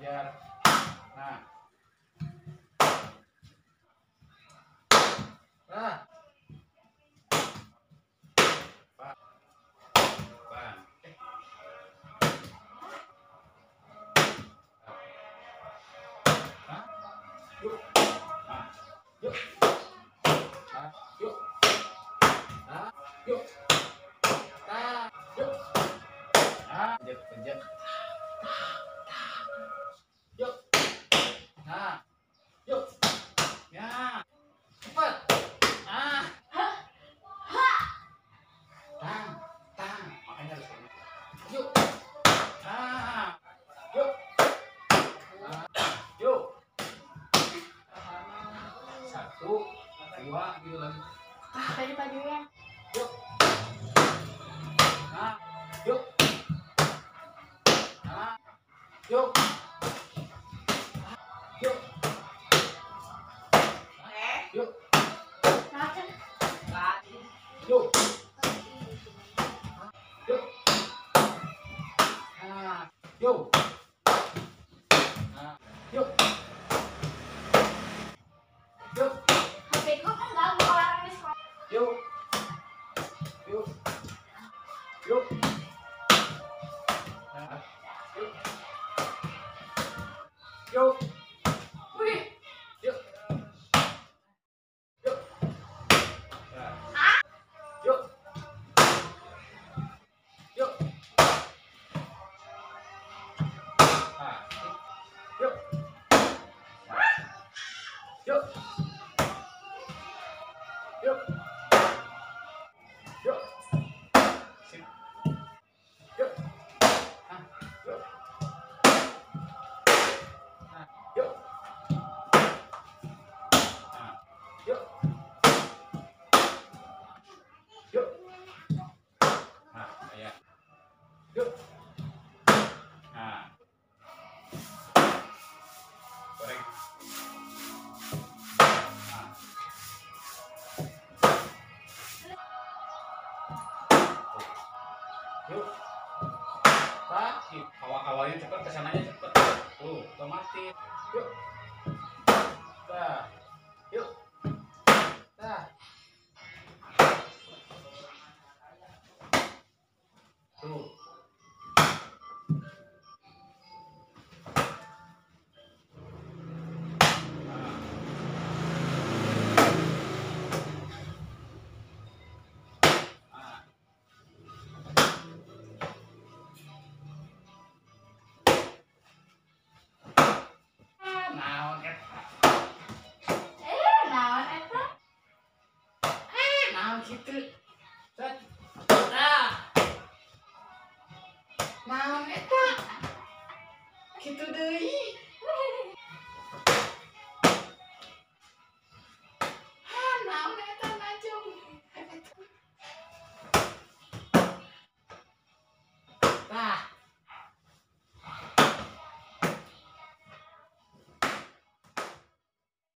biar. Nah. Nah. Bang. Bang. Hah? Yuk. Nah. Yuk. Nah. Yuk. Nah. Yuk. Nah. Yuk. Nah. Pejat. Yuk. Nah. Yuk. Ya. Cepat. Ah. Tang. Tang. Makanya harus ini. Yuk. Ah. Yuk. Ah. Yuk. Satu, dua, gitu lagi. Tadi pajunya. Yuk. Nah. Yuk. Nah. Yuk. Yuk. Yuk. Makan. Yuk. Yuk. Nah. Yuk. Nah. Yuk. Yuk. HP ku kan ganggu orang di sekolah. Yuk. Yuk. Yuk. Nah. Yuk. Yuk. Wih. Yuk. Yuk. Nah. Yuk. Yuk. Nah. Yuk. Yuk. Yuk. Yuk. Sip. Yuk. Ah, yuk. Nah, yuk. Nah, yuk. Yuk. Nah, kayak. Yuk. Nah. Goreng. Nah. Yuk. Sakit. Awal-awalnya cepet, kesananya cepet. Tuh, otomatis. Yuk. Dah. Yuk. Dah. Tuh. Naon eta? Naon eta? Naon kitu? Set. Nah. Naon eta? Kitu deui.